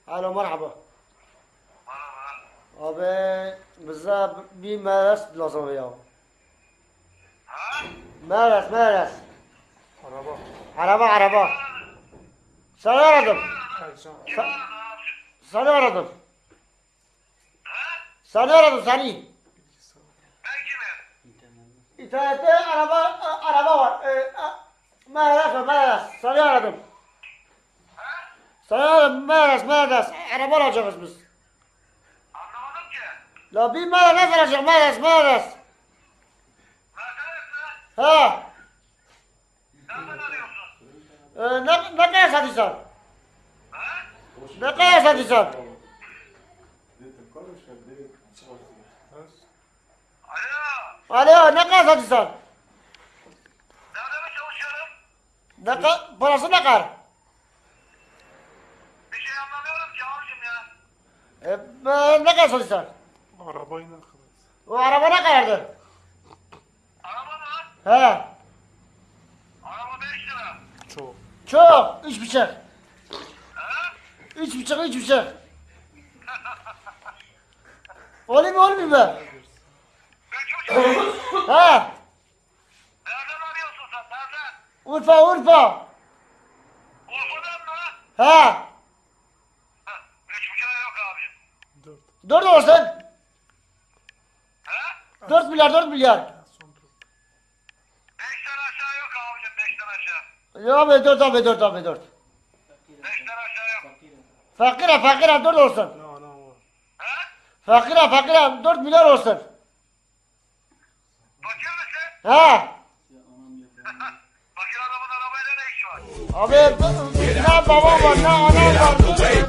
Alo merhaba. Merhaba. Abi bize bir meres lazım ya. Ha? Meres. Araba. Araba. Seni aradım. Ercan. Kim aradı abi? Seni aradım. Ha? Seni. Ben kimim? İnternette araba var. Meres. Seni aradım. Ha? Seni aradım meres. Araba alacağız biz. Anlamadım ki. La bir meres alacak meres. Mercedes mi? Ha. Nereden arıyorsun? Ne kadar satıyorsun? Ha? Ne kadar satıyorsun? Alo. Alo ne kadar satıyorsun? Nerede mi çalışıyorum? Parası ne kadar? Bir şey anlamıyorum ki abicim ya. Ne kadar satıyorsun? Arabayı ne kadar? O araba ne kadardı? Araba mı? He. Araba 5 lira. Çok. Çok. 3,5. Ha? 3,5. Olmuyor mu? 3,5. He. Nereden arıyorsun sen? Nereden? Urfa. Urfa'dan mı? He. 3,5 lira yok abicim. 4. 4 olsun. Ha? 4 milyar. Son 4. 5'ten aşağı yok abicim. 5'ten aşağı. Ya abi 4. 5'ten aşağı yok. Fakire 4 olsun. Ne var? Ha? Fakire 4 milyar olsun. Fakir misin? He. Fakir adamın arabayla ne işi var? Abi ne babam var ne anam var.